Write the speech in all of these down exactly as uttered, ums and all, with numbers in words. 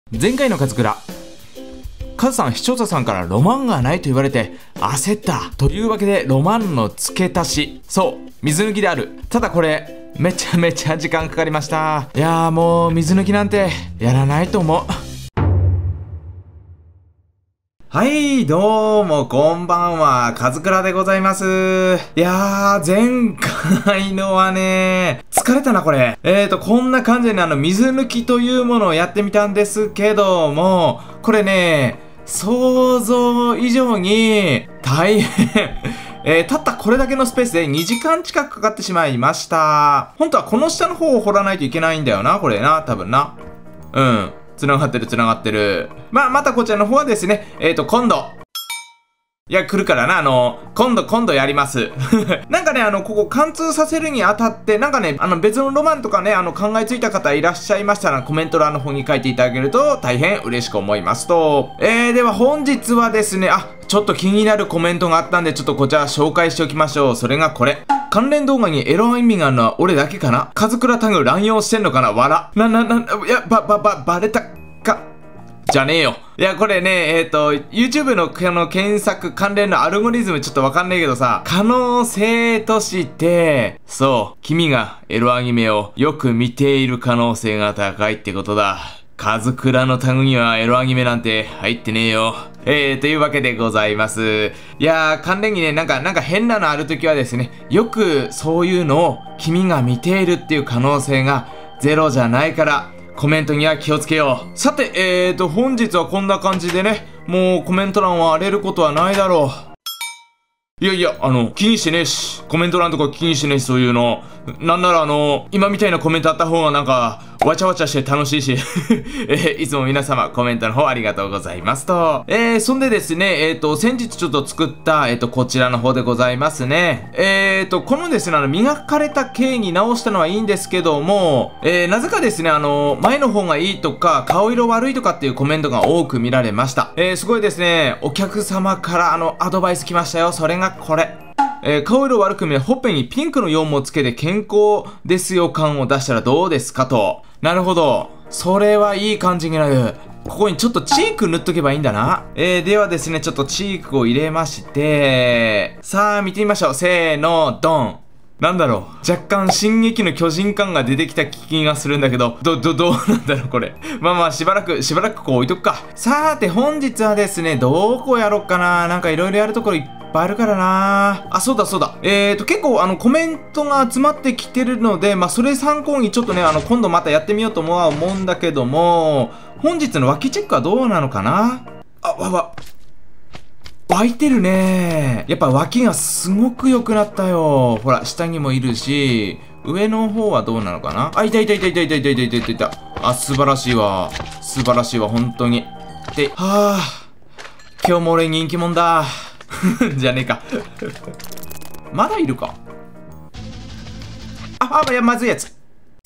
前回のカズクラ、カズさん視聴者さんからロマンがないと言われて焦ったというわけでロマンの付け足し、そう水抜きである。ただこれめちゃめちゃ時間かかりました。いやーもう水抜きなんてやらないと思う。はい、どうもこんばんは、カズクラでございます。いやー、前回のはね、疲れたなこれ。えーと、こんな感じであの、水抜きというものをやってみたんですけども、これね、想像以上に大変。えー、たったこれだけのスペースでにじかん近くかかってしまいました。本当はこの下の方を掘らないといけないんだよな、これな、多分な。うん。繋がってる繋がってる。まあ、またこちらの方はですね、えっと、今度。いや、来るからな、あの、今度、今度やります。なんかね、あの、ここ貫通させるにあたって、なんかね、あの、別のロマンとかね、あの、考えついた方いらっしゃいましたら、コメント欄の方に書いていただけると、大変嬉しく思いますと。えー、では本日はですね、あ、ちょっと気になるコメントがあったんで、ちょっとこちら紹介しておきましょう。それがこれ。関連動画にエロ意味があるのは俺だけかな？カズクラタグ乱用してんのかな？笑。な、な、な、いや、ば、ば、ば、ばれた。か、じゃねえよ。いや、これね、えっと、YouTube のこの検索関連のアルゴリズムちょっとわかんないけどさ、可能性として、そう、君がエロアニメをよく見ている可能性が高いってことだ。カズクラのタグにはエロアニメなんて入ってねえよ。えー、というわけでございます。いやー、関連にね、なんか、なんか変なのあるときはですね、よくそういうのを君が見ているっていう可能性がゼロじゃないから、コメントには気をつけよう。さて、えーと、本日はこんな感じでね、もうコメント欄は荒れることはないだろう。いやいや、あの、気にしてねえし、コメント欄とか気にしてねえし、そういうの。なんならあの、今みたいなコメントあった方がなんか、わちゃわちゃして楽しいし、えー、いつも皆様コメントの方ありがとうございますと。えー、そんでですね、えーと、先日ちょっと作った、えーと、こちらの方でございますね。えーと、このですね、あの、磨かれた形に直したのはいいんですけども、えー、なぜかですね、あの、前の方がいいとか、顔色悪いとかっていうコメントが多く見られました。えー、すごいですね、お客様からあの、アドバイス来ましたよ。それがこれ。えー、顔色悪く見え、ほっぺにピンクの羊毛をつけて健康ですよ感を出したらどうですかと。なるほど。それはいい感じになる。ここにちょっとチーク塗っとけばいいんだな。えー、ではですね、ちょっとチークを入れまして、さあ見てみましょう。せーの、ドン。なんだろう。若干進撃の巨人感が出てきた気がするんだけど、ど、ど、どうなんだろうこれ。まあまあしばらく、しばらくこう置いとくか。さーて本日はですね、どこやろっかな。なんかいろいろやるところいっぱいいっぱいあるからなあ、そうだそうだ。えーと、結構あのコメントが集まってきてるので、まあそれ参考にちょっとね、あの今度またやってみようと思う思うんだけども、本日の脇チェックはどうなのかなあ、わわ。湧いてるね。やっぱ脇がすごく良くなったよ。ほら、下にもいるし、上の方はどうなのかなあ、いたいたいたいたいたいたいたいたいたいた。あ、素晴らしいわ。素晴らしいわ、本当に。で、はぁ。今日も俺人気者だ。じゃねえか。まだいるか。あ、あ、いや、まずいやつ。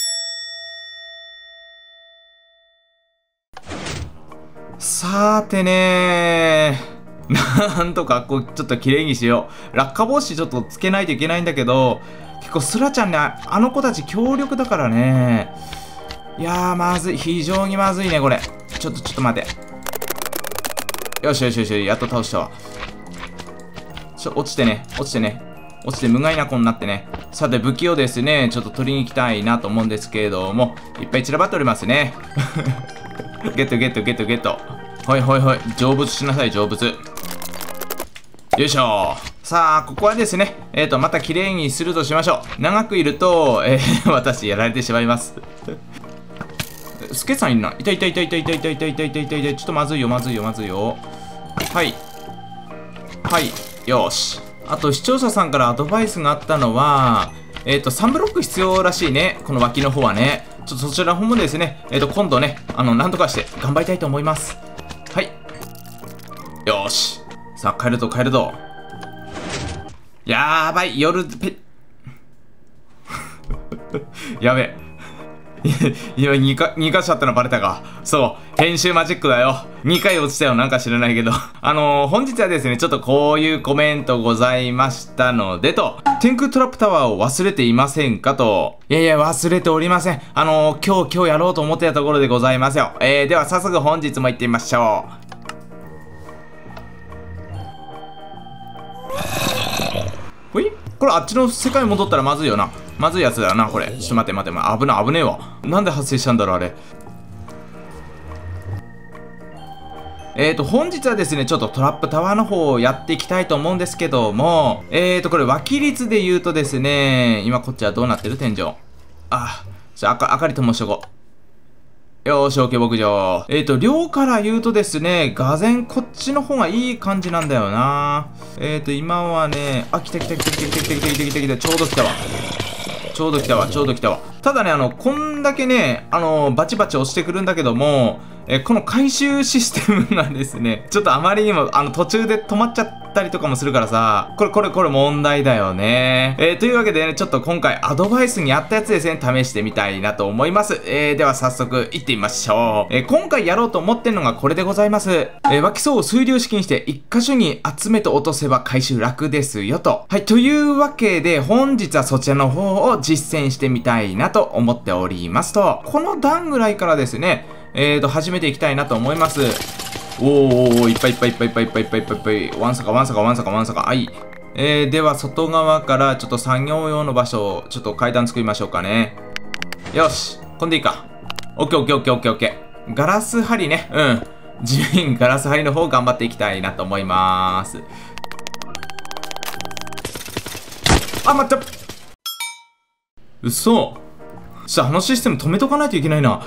さーてねー。なんとかこう、ちょっと綺麗にしよう。落下防止ちょっとつけないといけないんだけど、結構スラちゃんね、あの子たち強力だからね。いやー、まずい。非常にまずいね、これ。ちょっと、ちょっと待て。よしよしよし、やっと倒したわ。ちょ、落ちてね、落ちてね。落ちて無害な子になってね。さて、武器をですね、ちょっと取りに行きたいなと思うんですけれども、いっぱい散らばっておりますね。ゲットゲットゲットゲット。ほいほいほい。成仏しなさい、成仏。よいしょ。さあ、ここはですね、えっと、また綺麗にするとしましょう。長くいると、えー、私、やられてしまいます。スケさんいるな。いたいたいたいたいたいたいたいたいたいたいた。ちょっとまずいよ、まずいよ、まずいよ。はい。はい。よし。あと視聴者さんからアドバイスがあったのは、えっと、さんブロック必要らしいね。この脇の方はね。ちょっとそちらの方もですね、えっと、今度ね、あの、なんとかして頑張りたいと思います。はい。よし。さあ、帰るぞ、帰るぞ。やーばい、夜、ぺやべえ。 今にか、にか所あったのバレたか。そう。編集マジックだよ。にかい落ちたよ。なんか知らないけど。あのー、本日はですね、ちょっとこういうコメントございましたのでと、天空トラップタワーを忘れていませんかと。いやいや、忘れておりません。あのー、今日、今日やろうと思ってたところでございますよ。えー、では早速本日も行ってみましょう。ほい？これあっちの世界戻ったらまずいよな。まずいやつだよな、これ。ちょっと待って待って、待って。危ない、危ねえわ。なんで発生したんだろう、あれ。えーと、本日はですね、ちょっとトラップタワーの方をやっていきたいと思うんですけども、えーと、これ脇率で言うとですね、今こっちはどうなってる？天井。あ、じゃあ、あか、明かりともしとこう。よーし、OK、牧場。えーと、量から言うとですね、がぜんこっちの方がいい感じなんだよな。えーと、今はね、あ、来た来た来た来た来た来た来た来た来た来た、ちょうど来たわ。ちょうど来たわ、ちょうど来たわ。ただね、あの、こんだけね、あの、バチバチ押してくるんだけども、え、この回収システムがですね、ちょっとあまりにも、あの、途中で止まっちゃったりとかもするからさ、これこれこれ問題だよね。えー、というわけでね、ちょっと今回アドバイスにあったやつですね、試してみたいなと思います。えー、では早速行ってみましょう。えー、今回やろうと思ってるのがこれでございます。えー、脇層を水流式にして一箇所に集めて落とせば回収楽ですよと。はい、というわけで本日はそちらの方を実践してみたいなと思っておりますと、この段ぐらいからですね、えーと、始めていきたいなと思います。おーおー、いっぱいいっぱいいっぱいいっぱいいっぱいいっぱいいっぱいいっぱい。ワンサカワンサカワンサカワンサカ。はい。えー、では外側からちょっと作業用の場所を、ちょっと階段作りましょうかね。よし。こんでいいか。オッケーオッケーオッケーオッケーオッケー。ガラス張りね。うん。地面ガラス張りの方頑張っていきたいなと思いまーす。あ、待った。うそ。じゃあ、あのシステム止めとかないといけないな。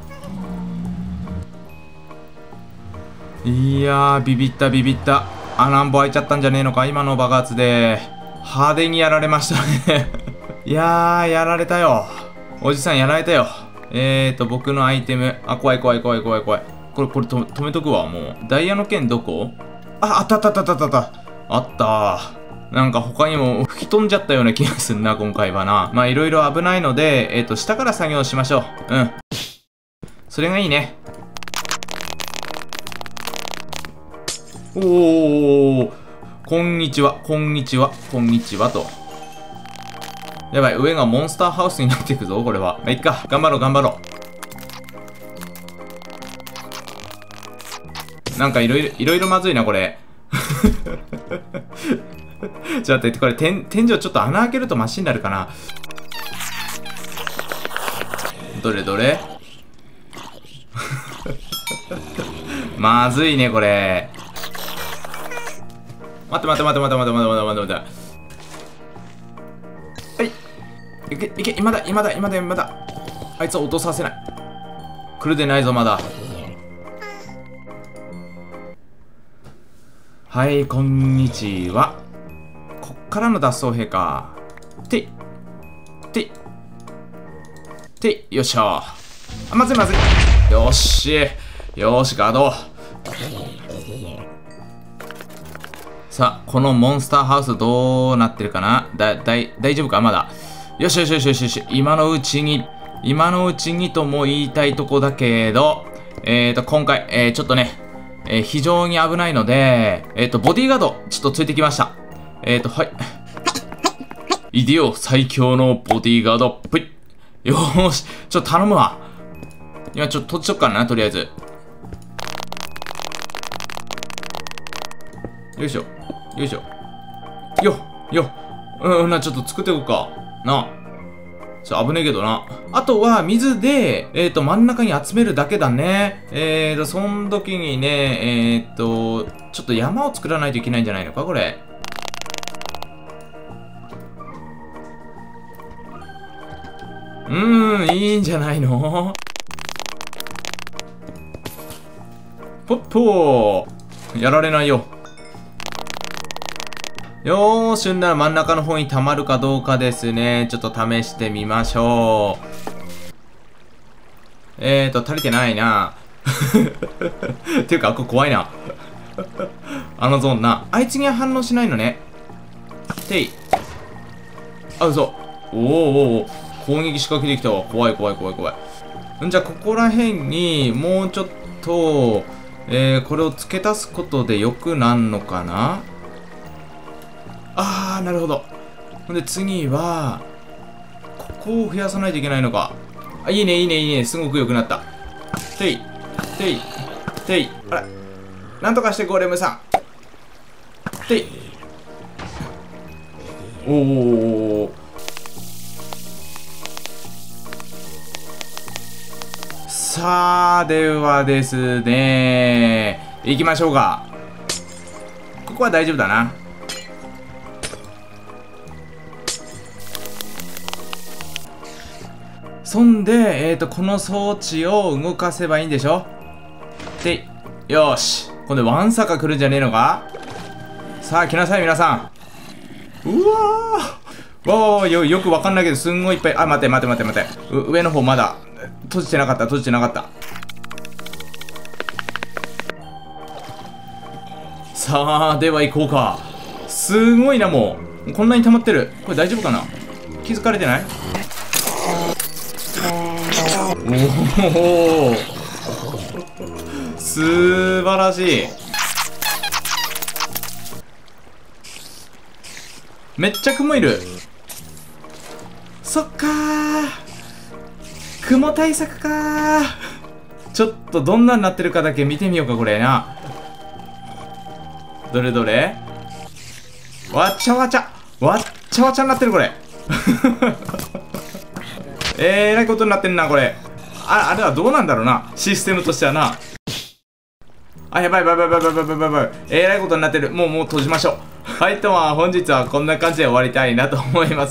いやー、ビビったビビった。穴んぼ開いちゃったんじゃねえのか、今の爆発で。派手にやられましたね。いやー、やられたよ。おじさんやられたよ。えーと、僕のアイテム。あ、怖い怖い怖い怖い怖い。これ、これと止めとくわ、もう。ダイヤの剣どこ？あ、あったあったあったあったあった。あったー。なんか他にも吹き飛んじゃったような気がするな、今回はな。まあ、いろいろ危ないので、えーと、下から作業しましょう。うん。それがいいね。おー、こんにちは、こんにちは、こんにちはと。やばい、上がモンスターハウスになっていくぞ、これは。まあ、いっか、頑張ろう、頑張ろう。なんかいろいろ、いろいろまずいな、これ。ちょっと待って、これ、天、天井ちょっと穴開けるとマシになるかな。どれどれまずいね、これ。待って待って待って待って待って待って待って待って待って。はい。いけ、いけ、今だ、今だ、今だ、今だ。あいつを落とさせない。来るでないぞ、まだ。はい、こんにちは。こっからの脱走兵か。てい。てい。てい。よっしゃ。あ、まずいまずい。よーし。よーし、ガード。さあ、このモンスターハウスどうなってるかな？だ、だい、大丈夫か？まだ。よしよしよしよしよし。今のうちに、今のうちにとも言いたいとこだけど、えーと、今回、えー、ちょっとね、えー、非常に危ないので、えーと、ボディーガード、ちょっとついてきました。えーと、はい。いでよ、最強のボディーガード。ぷい。よーし、ちょっと頼むわ。今ちょっと閉じとくからな、とりあえず。よいしょ。よいしょ。よっ、よっ。うん、な、ちょっと作っておこうか。なあ。ちょ、危ねえけどな。あとは、水で、えっと、真ん中に集めるだけだね。えーと、そん時にね、えーと、ちょっと山を作らないといけないんじゃないのか、これ。うーん、いいんじゃないの？ポッポー。やられないよ。よーし、んなら真ん中の方に溜まるかどうかですね。ちょっと試してみましょう。えーと、足りてないな。っていうか、ここ怖いな。あのゾーンな。あいつには反応しないのね。てい。あ、嘘。おーおーおー。攻撃仕掛けてきたわ。怖い怖い怖い怖い。 じゃあここら辺にもうちょっと、えー、これを付け足すことでよくなんのかな。あー、なるほど。ほんで次はここを増やさないといけないのか。あ、いいねいいねいいね、すごく良くなった。ていていてい、あら、なんとかしてゴーレムさん。てい、おお、さあではですね、行きましょうか。ここは大丈夫だな。そんで、えーと、この装置を動かせばいいんでしょ。で、よし。今度ワンサカ来るんじゃねえのか。さあ、来なさい、皆さん。うわー。わー、よ、よくわかんないけど、すんごいいっぱい。あ、待て待て待て待て。う、上の方まだ、閉じてなかった、閉じてなかった。さあ、では行こうか。すごいな、もう。こんなに溜まってる。これ大丈夫かな。気づかれてない？おお、素晴らしい。めっちゃ雲いる。そっかー、雲対策かー。ちょっとどんなになってるかだけ見てみようか、これな。どれどれ、わっちゃわちゃわっちゃわちゃになってる、これ。えー、えらいことになってんな、これ。あ、あれはどうなんだろうな、システムとしてはな。あ、やばいやばいやばいやばいやばいやばい。えらいことになってる。もうもう閉じましょう。はい、とは本日はこんな感じで終わりたいなと思います。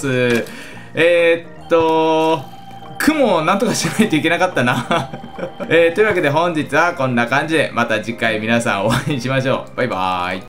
えー、っと、雲をなんとかしないといけなかったな。えー、というわけで本日はこんな感じで、また次回皆さんお会いしましょう。バイバーイ。